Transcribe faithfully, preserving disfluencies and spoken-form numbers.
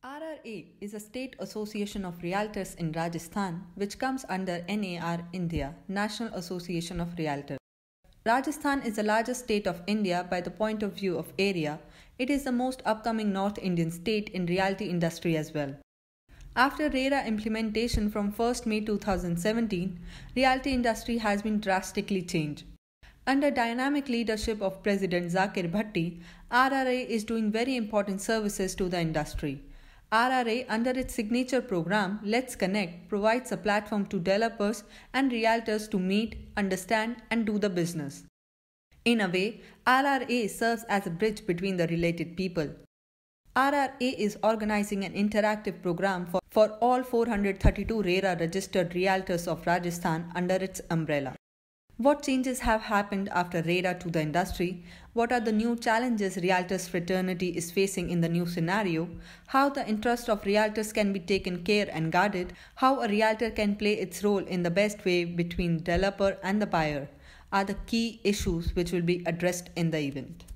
R R A is a state association of realtors in Rajasthan which comes under N A R India, National Association of Realtors. Rajasthan is the largest state of India by the point of view of area. It is the most upcoming North Indian state in realty industry as well. After RERA implementation from first May two thousand seventeen, realty industry has been drastically changed. Under dynamic leadership of President Zakir Bhatti, R R A is doing very important services to the industry. R R A, under its signature program, Let's Connect, provides a platform to developers and realtors to meet, understand, and do the business. In a way, R R A serves as a bridge between the related people. R R A is organizing an interactive program for, for all four hundred thirty-two RERA registered realtors of Rajasthan under its umbrella. What changes have happened after RERA to the industry? What are the new challenges realtors fraternity is facing in the new scenario? How the interest of realtors can be taken care and guarded? How a realtor can play its role in the best way between developer and the buyer are the key issues which will be addressed in the event.